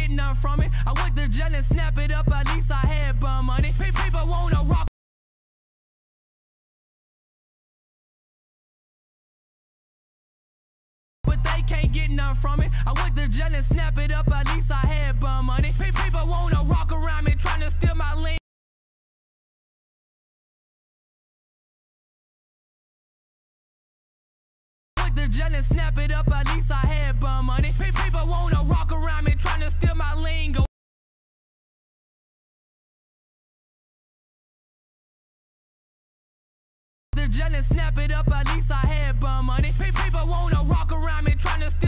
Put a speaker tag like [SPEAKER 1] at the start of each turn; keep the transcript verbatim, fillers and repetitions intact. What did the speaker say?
[SPEAKER 1] get none from it. I went to jail and snap it up, at least I had bum money. People wanna rock. But they can't get none from it. I went to jail and snap it up, at least I had bum money. People wanna rock around me, trying to steal my lane. The jail and snap it up, at least I had bum money. People wanna rock around me, trying to steal my lingo. The jail and snap it up, at least I had bum money. People wanna rock around me, trying to steal